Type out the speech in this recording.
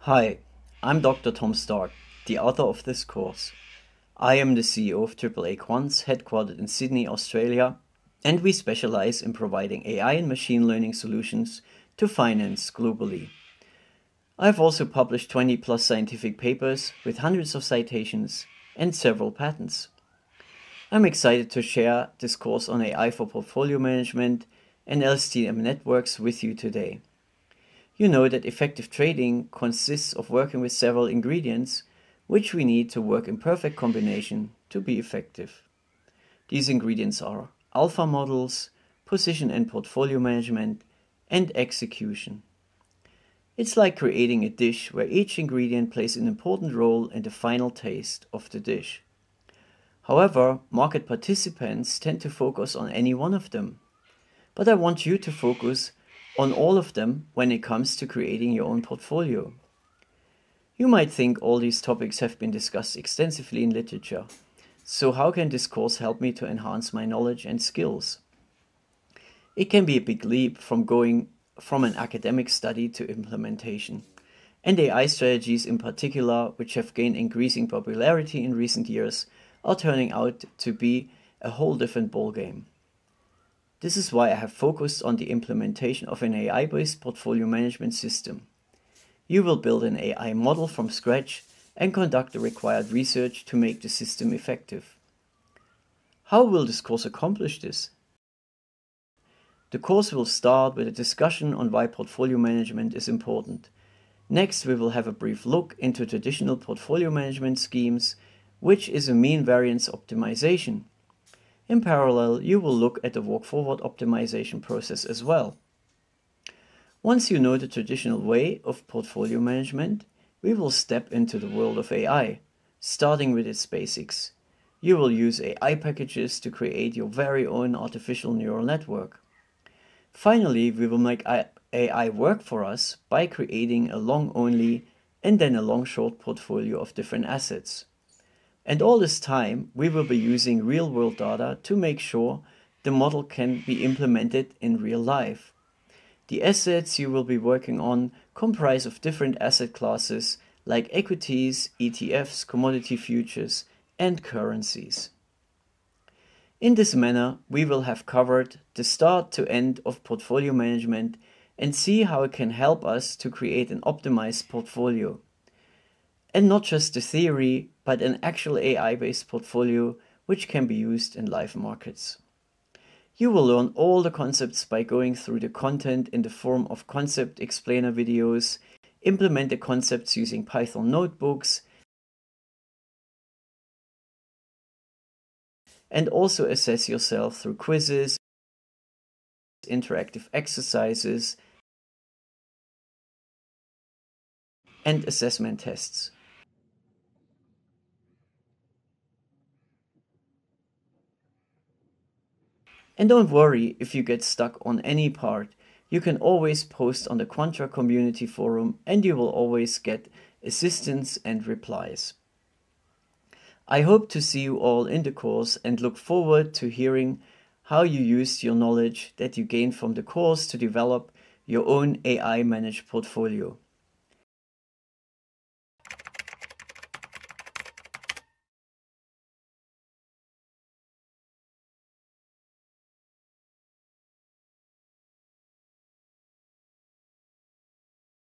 Hi, I'm Dr. Tom Stark, the author of this course. I am the CEO of AAA Quants, headquartered in Sydney, Australia, and we specialize in providing AI and machine learning solutions to finance globally. I've also published 20 plus scientific papers with hundreds of citations and several patents. I'm excited to share this course on AI for portfolio management and LSTM networks with you today. You know that effective trading consists of working with several ingredients, which we need to work in perfect combination to be effective. These ingredients are alpha models, position and portfolio management, and execution. It's like creating a dish where each ingredient plays an important role in the final taste of the dish. However, market participants tend to focus on any one of them. But I want you to focus on all of them when it comes to creating your own portfolio. You might think all these topics have been discussed extensively in literature, so how can this course help me to enhance my knowledge and skills? It can be a big leap from going from an academic study to implementation, and AI strategies in particular, which have gained increasing popularity in recent years, are turning out to be a whole different ballgame. This is why I have focused on the implementation of an AI-based portfolio management system. You will build an AI model from scratch and conduct the required research to make the system effective. How will this course accomplish this? The course will start with a discussion on why portfolio management is important. Next, we will have a brief look into traditional portfolio management schemes, which is a mean variance optimization. In parallel, you will look at the walk-forward optimization process as well. Once you know the traditional way of portfolio management, we will step into the world of AI, starting with its basics. You will use AI packages to create your very own artificial neural network. Finally, we will make AI work for us by creating a long-only and then a long-short portfolio of different assets. And all this time, we will be using real-world data to make sure the model can be implemented in real life. The assets you will be working on comprise of different asset classes like equities, ETFs, commodity futures, and currencies. In this manner, we will have covered the start to end of portfolio management and see how it can help us to create an optimized portfolio. And not just the theory, but an actual AI-based portfolio which can be used in live markets. You will learn all the concepts by going through the content in the form of concept explainer videos, implement the concepts using Python notebooks, and also assess yourself through quizzes, interactive exercises, and assessment tests. And don't worry if you get stuck on any part. You can always post on the Quantra community forum and you will always get assistance and replies. I hope to see you all in the course and look forward to hearing how you used your knowledge that you gained from the course to develop your own AI managed portfolio.